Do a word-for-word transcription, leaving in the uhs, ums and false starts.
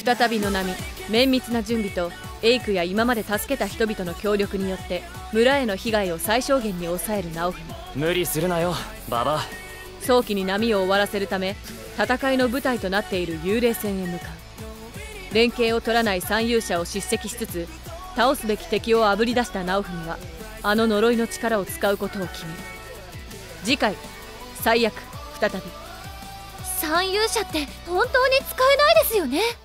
再びの波、綿密な準備とエイクや今まで助けた人々の協力によって村への被害を最小限に抑える直文。 無理するなよババ。 早期に波を終わらせるため戦いの舞台となっている幽霊船へ向かう。連携を取らない三勇者を叱責しつつ倒すべき敵をあぶり出した直文はあの呪いの力を使うことを決める。次回最悪再び。 三勇者って本当に使えないですよね。